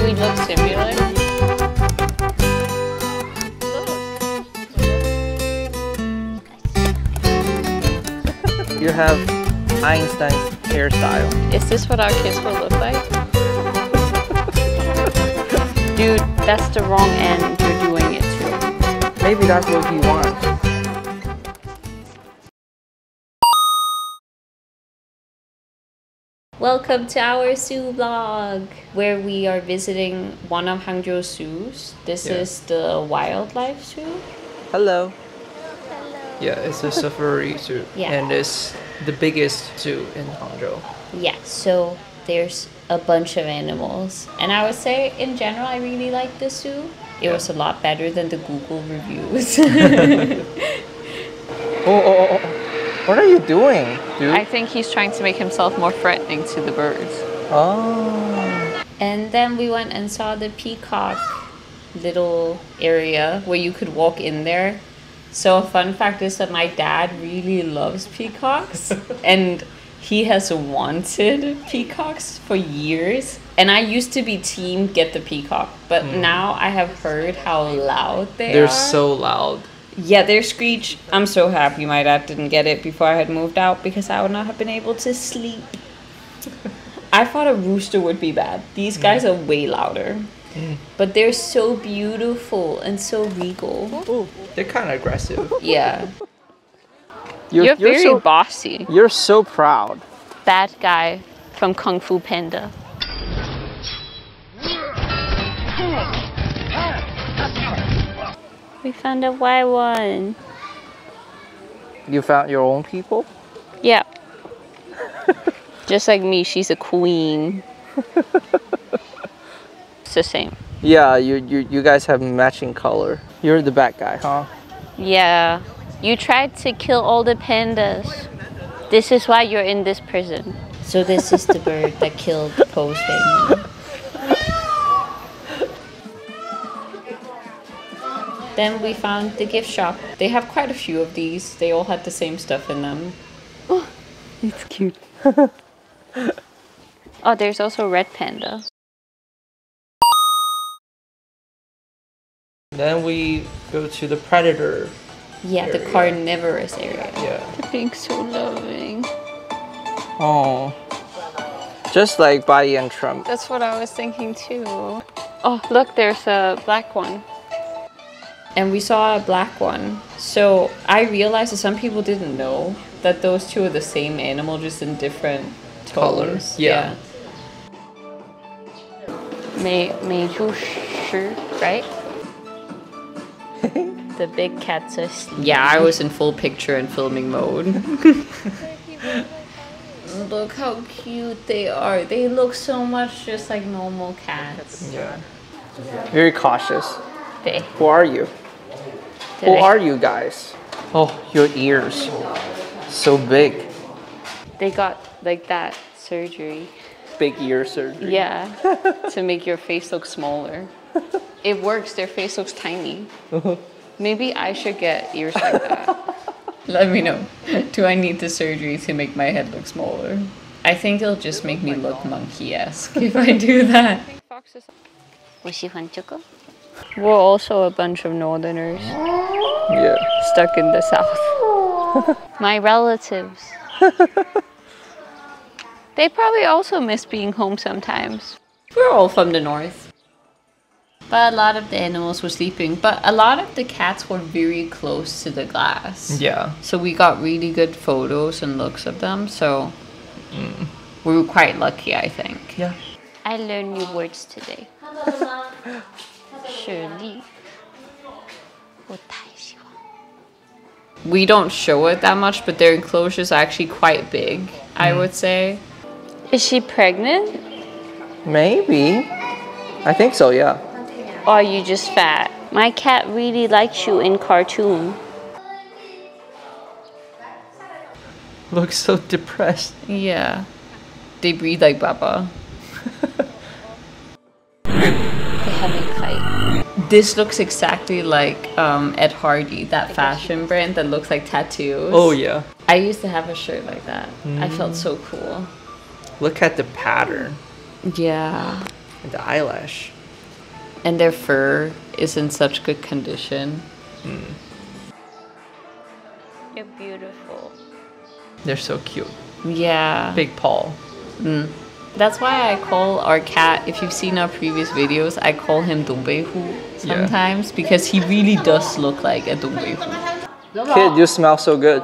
we look similar? You have Einstein's hairstyle. Is this what our kids will look like? Dude, that's the wrong end you're doing it to. Maybe that's what he wants. Welcome to our zoo vlog, where we are visiting one of Hangzhou zoos. This is the wildlife zoo. Hello. Yeah, it's a safari zoo, and it's the biggest zoo in Hangzhou. Yeah, so there's a bunch of animals, and I would say in general I really like the zoo. It was a lot better than the Google reviews. Oh. What are you doing, dude? I think he's trying to make himself more threatening to the birds. Oh. And then we went and saw the peacock little area where you could walk in there. So a fun fact is that my dad really loves peacocks and he has wanted peacocks for years. And I used to be team get the peacock, but now I have heard how loud they are. They're so loud. Yeah, their screech. I'm so happy my dad didn't get it before I had moved out because I would not have been able to sleep. I thought a rooster would be bad. These guys are way louder. But they're so beautiful and so regal. Ooh, they're kind of aggressive. Yeah. You're very so bossy. You're so proud. Bad guy from Kung Fu Panda. We found a white one. You found your own people? Yeah. Just like me, she's a queen. It's the same. Yeah, you guys have matching color. You're the bad guy, huh? Yeah. You tried to kill all the pandas. This is why you're in this prison. So this is the bird that killed Poe's family. Then we found the gift shop. They have quite a few of these. They all had the same stuff in them. Oh, it's cute. Oh, there's also red panda. Then we go to the predator. Yeah, area. the carnivorous area. Yeah. They're being so loving. Oh. Just like Biden and Trump. That's what I was thinking too. Oh, look, there's a black one. And we saw a black one. So I realized that some people didn't know that those two are the same animal, just in different tones. Colors. Yeah. Meizhu Shi, right? The big cats are asleep. Yeah, I was in full picture and filming mode. Look how cute they are. They look so much just like normal cats. Yeah. Very cautious. They. Who are you? Who are you guys? Oh, your ears. So big. They got like that surgery. Big ear surgery. Yeah. To make your face look smaller. It works. Their face looks tiny. Maybe I should get ears like that. Let me know. Do I need the surgery to make my head look smaller? I think it'll just make me look monkey-esque if I do that. We're also a bunch of northerners. Yeah. Stuck in the south. My relatives. They probably also miss being home sometimes. We're all from the north. But a lot of the animals were sleeping. But a lot of the cats were very close to the glass. Yeah. So we got really good photos and looks of them. So we were quite lucky, I think. Yeah. I learned new words today. 实力. We don't show it that much, but their enclosures are actually quite big, I would say. Is she pregnant? Maybe. I think so, yeah. Or are you just fat? My cat really likes you in cartoon. Looks so depressed. Yeah. They breathe like Baba. They have a kite. This looks exactly like Ed Hardy, that fashion brand that looks like tattoos. Oh, yeah. I used to have a shirt like that. I felt so cool. Look at the pattern. Yeah. And the eyelash. And their fur is in such good condition. They're beautiful. They're so cute. Yeah. Big paw. That's why I call our cat, if you've seen our previous videos, I call him Dongbehu sometimes, because he really does look like a Dongbehu. Kid, you smell so good.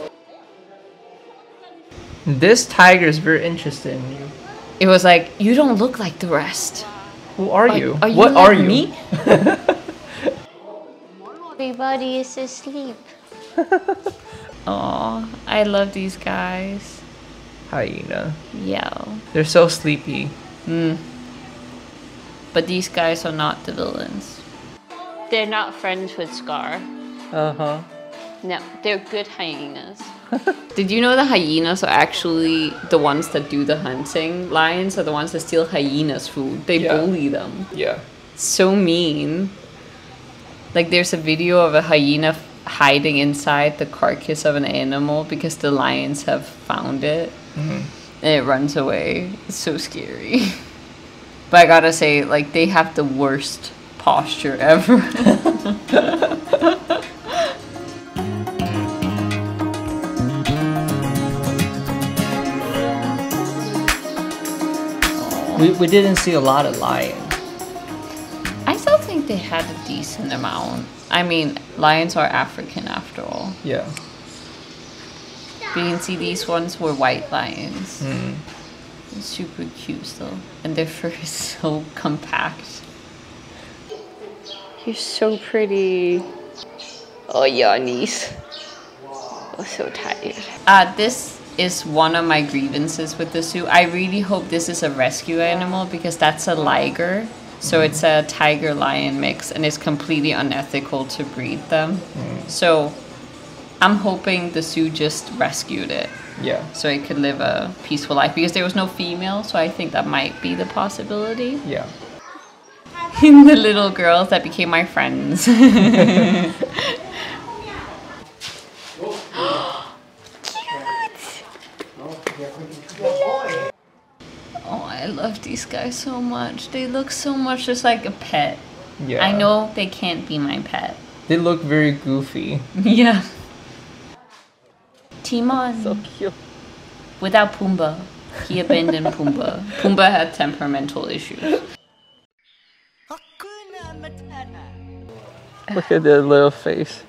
This tiger is very interested in you. It was like, you don't look like the rest. Who are you? Are you What like are you? me? Everybody is asleep. Oh, I love these guys. Hyena. Yeah. They're so sleepy. But these guys are not the villains. They're not friends with Scar. Uh-huh. No, they're good hyenas. Did you know the hyenas are actually the ones that do the hunting? Lions are the ones that steal hyenas' food. They bully them. Yeah. So mean. Like there's a video of a hyena hiding inside the carcass of an animal because the lions have found it. And it runs away. It's so scary. But I gotta say, like, they have the worst posture ever. We didn't see a lot of lions. I still think they had a decent amount. I mean, lions are African after all. Yeah. But you can see these ones were white lions. Super cute still. And their fur is so compact. You're so pretty. Oh, Yannis. I'm so tired. This is one of my grievances with the zoo. I really hope this is a rescue animal because that's a liger. So it's a tiger-lion mix and it's completely unethical to breed them. So I'm hoping the zoo just rescued it. Yeah. So it could live a peaceful life because there was no female, so I think that might be the possibility. Yeah. The little girls that became my friends. Cute! Oh, I love these guys so much. They look so much just like a pet. Yeah. I know they can't be my pet. They look very goofy. Yeah. Timon. So cute. Without Pumbaa. He abandoned Pumbaa. Pumbaa had temperamental issues. Look at their little face.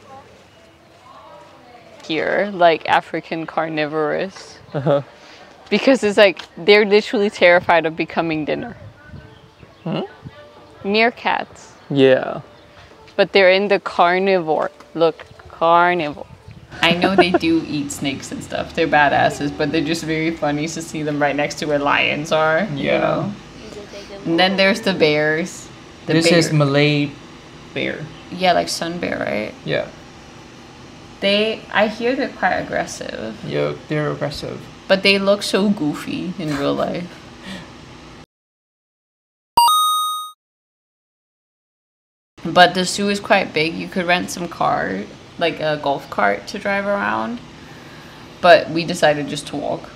Here, like African carnivorous. Because it's like, they're literally terrified of becoming dinner. Meerkats. Yeah. But they're in the carnivore. Look, carnivore. I know they do eat snakes and stuff. They're badasses, but they're just very funny to see them right next to where lions are. Yeah. You know? And then there's the bears. This is Malay bear. Yeah, like sun bear, right? Yeah. I hear they're quite aggressive. Yeah, they're aggressive. But they look so goofy in real life. But the zoo is quite big. You could rent some car, like a golf cart to drive around. But we decided just to walk.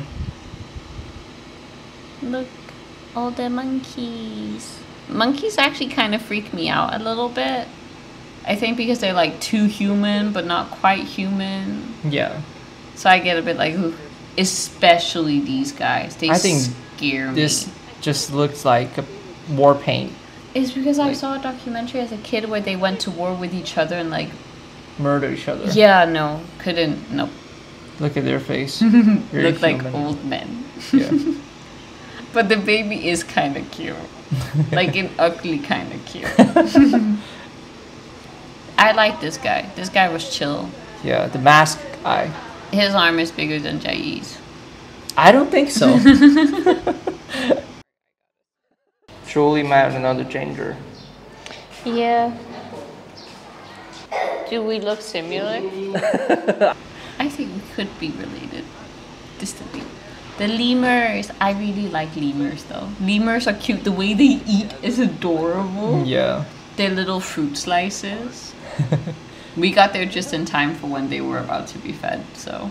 Look, all the monkeys. Monkeys actually kind of freak me out a little bit. I think because they're like too human, but not quite human. Yeah. So I get a bit like, ooh. Especially these guys. They scare me. This just looks like a war paint. It's because I saw a documentary as a kid where they went to war with each other and like murder each other. Yeah, no, couldn't. Nope. Look at their face. Look like old men. Yeah. But the baby is kind of cute. Like an ugly kind of cute. I like this guy. This guy was chill. Yeah, the mask guy. His arm is bigger than Jai's. I don't think so. Surely might have another gender. Yeah. Do we look similar? I think we could be related. Distantly. The lemurs. I really like lemurs though. Lemurs are cute. The way they eat is adorable. Yeah. Their little fruit slices. We got there just in time for when they were about to be fed, so.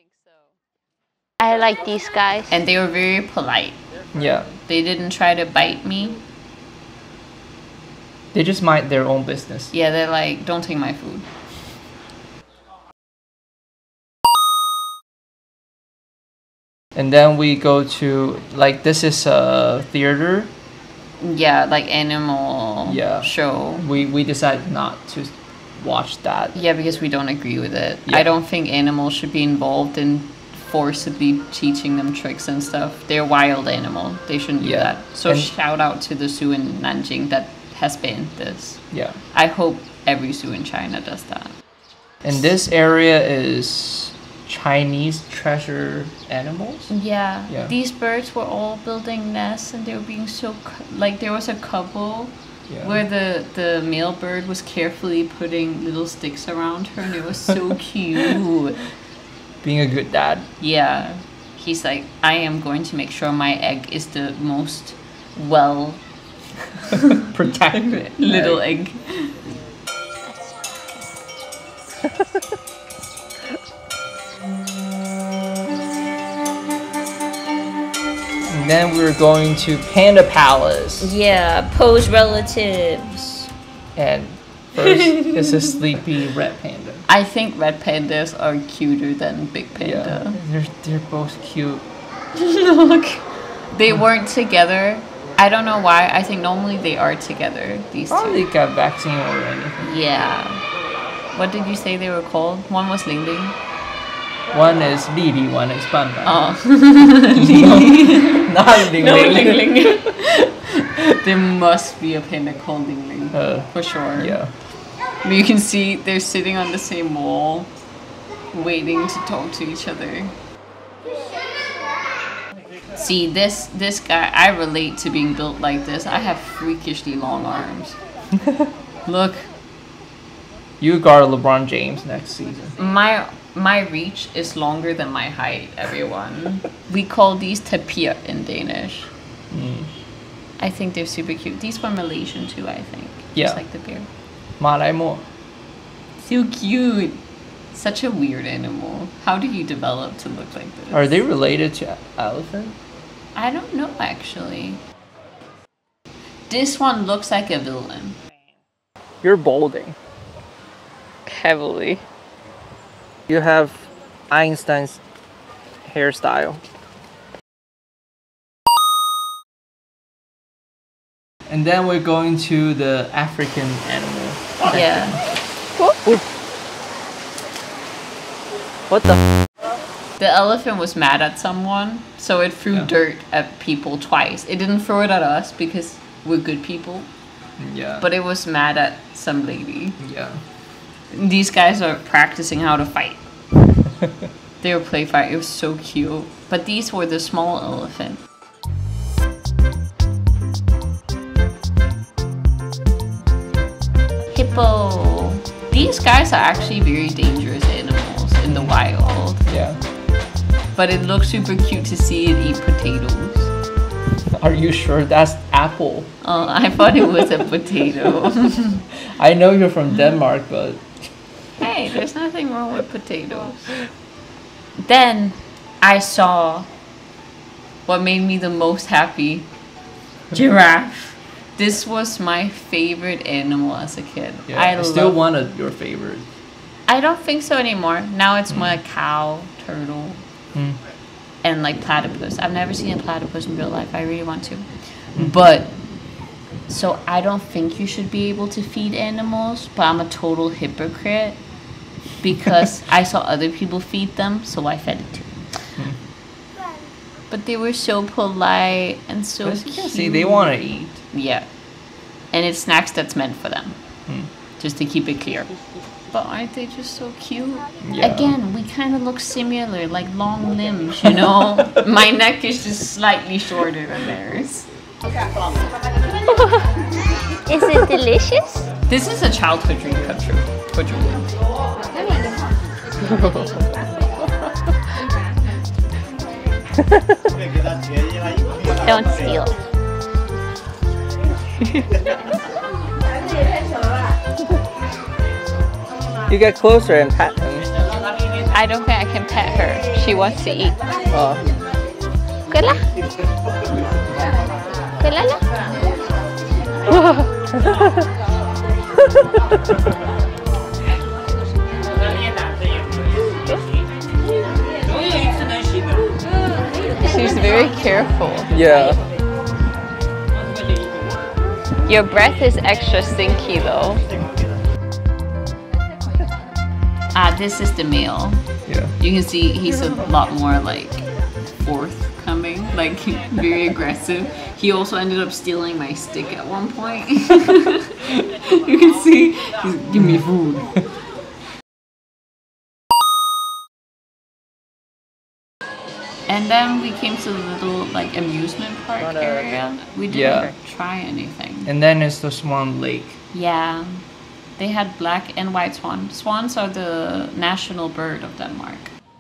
I like these guys. And they were very polite. Yeah. They didn't try to bite me. They just mind their own business. Yeah, they're like, don't take my food. And then we go to, like, this is a theater. Yeah, like animal show. We decided not to watch that. Yeah, because we don't agree with it. Yeah. I don't think animals should be involved in forcibly teaching them tricks and stuff. They're wild animal. They shouldn't do that. So and shout out to the zoo in Nanjing that has banned this. Yeah. I hope every zoo in China does that. And this area is Chinese treasure animals. Yeah. These birds were all building nests, and they were being so like there was a couple where the male bird was carefully putting little sticks around her, and it was so cute. Being a good dad. Yeah. He's like, I am going to make sure my egg is the most well protected little egg. And then we're going to Panda Palace. Yeah, Poe's relatives. And first is a sleepy red panda. I think red pandas are cuter than big panda. Yeah, they're both cute. Look. They weren't together. I don't know why. I think normally they are together, these two. Probably got vaccine or anything. Yeah. What did you say they were called? One was Ling Ling. One is Lili, one is Ban Ban. Oh. Not Ling No, Ling. Ling Ling. There must be a panda called Ling Ling. For sure. Yeah. But you can see they're sitting on the same wall, waiting to talk to each other. See, this guy, I relate to being built like this. I have freakishly long arms. Look. You guard LeBron James next season. My reach is longer than my height, everyone. We call these tapir in Danish. I think they're super cute. These were Malaysian too, I think. Yeah. Just like the bear. Malay mo. So cute. Such a weird animal. How do you develop to look like this? Are they related to elephant? I don't know, actually. This one looks like a villain. You're balding. Heavily. You have Einstein's hairstyle. And then we're going to the African animal. Yeah. What the? The elephant was mad at someone, so it threw dirt at people twice. It didn't throw it at us because we're good people. Yeah. But it was mad at some lady. Yeah. These guys are practicing how to fight. They were play fight. It was so cute. But these were the small elephant. Hippo. These guys are actually very dangerous animals in the wild. Yeah. But it looks super cute to see it eat potatoes. Are you sure that's apple? Oh, I thought it was a potato. I know you're from Denmark, but... Hey, there's nothing wrong with potatoes. Then I saw what made me the most happy. Giraffe. This was my favorite animal as a kid. Yeah, I still one of your favorites. I don't think so anymore. Now it's more cow, turtle, and like platypus. I've never seen a platypus in real life. I really want to. But, so I don't think you should be able to feed animals, but I'm a total hypocrite because I saw other people feed them, so I fed it too. But they were so polite and so cute. See, they want to eat. Yeah. And it's snacks that's meant for them. Just to keep it clear. But aren't they just so cute? Yeah. Again, we kind of look similar, like long limbs, you know? My neck is just slightly shorter than theirs. Is it delicious? This is a childhood dream come true. For Julie. Don't steal. You get closer and pat him. I don't think I can pet her. She wants to eat. Oh. Kela. Kela. She's very careful. Yeah. Your breath is extra stinky though. This is the male. Yeah. You can see he's a lot more like forthcoming, like very aggressive. He also ended up stealing my stick at one point. You can see he's give me food. And then we came to the little like amusement park area. We didn't try anything. And then it's the Swan Lake. Yeah. They had black and white swan. Swans are the national bird of Denmark.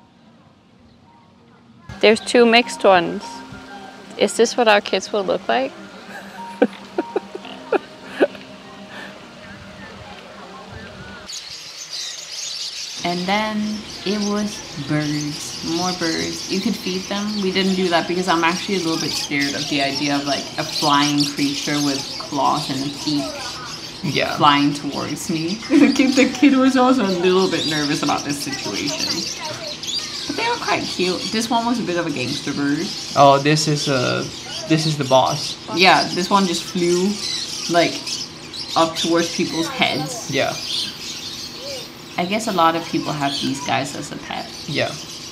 There's 2 mixed ones. Is this what our kids will look like? And then it was birds, more birds. You could feed them. We didn't do that because I'm actually a little bit scared of the idea of like a flying creature with claws and a beak flying towards me. The kid was also a little bit nervous about this situation. But they were quite cute. This one was a bit of a gangster bird. Oh, this is the boss. Yeah, this one just flew like up towards people's heads. Yeah. I guess a lot of people have these guys as a pet. Yeah.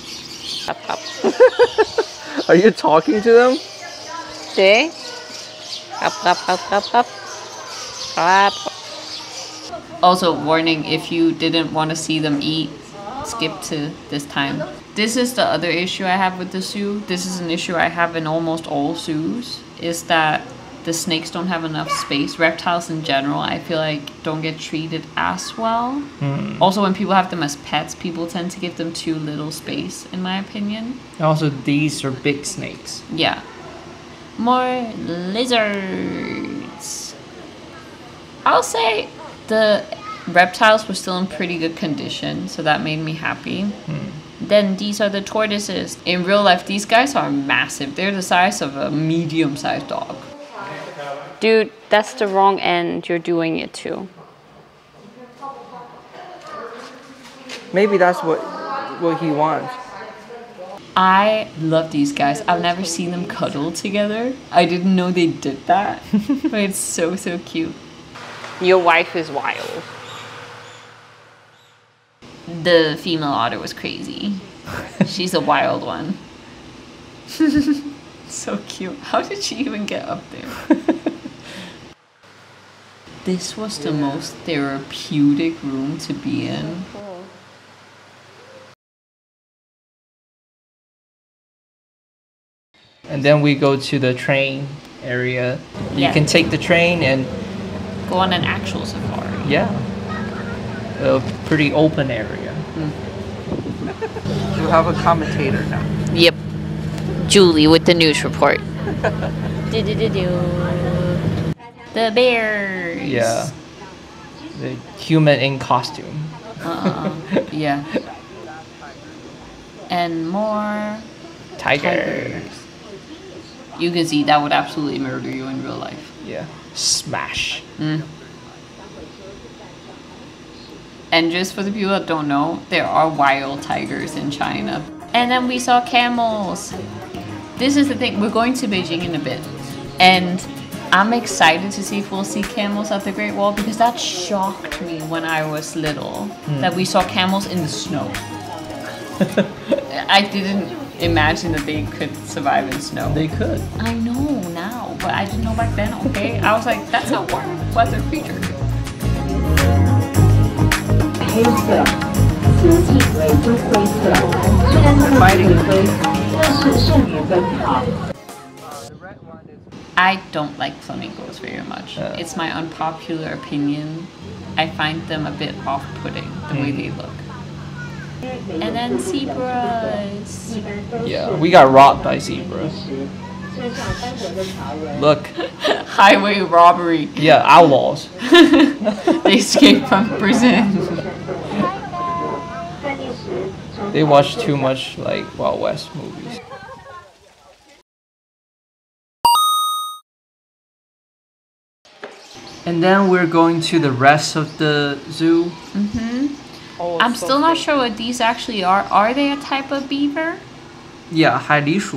Are you talking to them? See? Up, up, up, up, up. Up. Also, warning, if you didn't want to see them eat, skip to this time. This is the other issue I have with the zoo. This is an issue I have in almost all zoos, is that the snakes don't have enough space. Reptiles in general, I feel like, don't get treated as well. Also, when people have them as pets, people tend to give them too little space, in my opinion. Also, these are big snakes. Yeah. More lizards. I'll say the reptiles were still in pretty good condition, so that made me happy. Then these are the tortoises. In real life, these guys are massive. They're the size of a medium-sized dog. Dude, that's the wrong end you're doing it to. Maybe that's what he wants. I love these guys. I've never seen them cuddle together. I didn't know they did that. But it's so, so cute. Your wife is wild. The female otter was crazy. She's a wild one. So cute. How did she even get up there? This was the most therapeutic room to be in. And then we go to the train area. You can take the train and go on an actual safari. Yeah. A pretty open area. You have a commentator now. Yep. Julie with the news report. The bears. Yeah. The human in costume. Yeah. And more tigers. You can see that would absolutely murder you in real life. Yeah. Smash. And just for the people that don't know, there are wild tigers in China. And then we saw camels. This is the thing, we're going to Beijing in a bit. And I'm excited to see if we'll see camels at the Great Wall, because that shocked me when I was little, that we saw camels in the snow. I didn't imagine that they could survive in snow. They could. I know now, but I didn't know back then, okay? I was like, that's a warm weather creature. I don't like flamingos very much. It's my unpopular opinion. I find them a bit off-putting, the way they look. And then zebras. Yeah, we got robbed by zebras. Look. Highway robbery. Yeah, outlaws. They escaped from prison. They watch too much like Wild West movies. And then we're going to the rest of the zoo. Oh, I'm still not sure what these actually are. Are they a type of beaver? Yeah, 海狸鼠.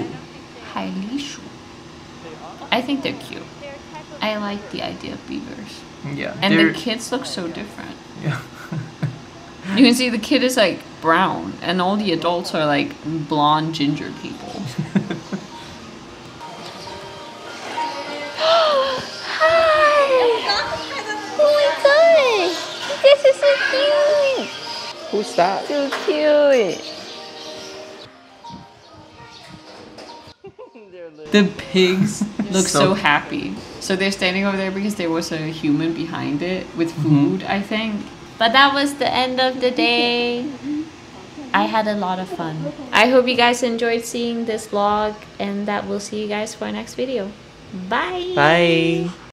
I think they're cute. I like the idea of beavers. Yeah. And the kids look so different. Yeah. You can see the kid is like brown, and all the adults are like blonde ginger people. Hi! Oh my god! This is so cute! Who's that? So cute! The pigs look so happy. So they're standing over there because there was a human behind it with food, I think. But that was the end of the day. I had a lot of fun. I hope you guys enjoyed seeing this vlog, and that we'll see you guys for our next video. Bye! Bye!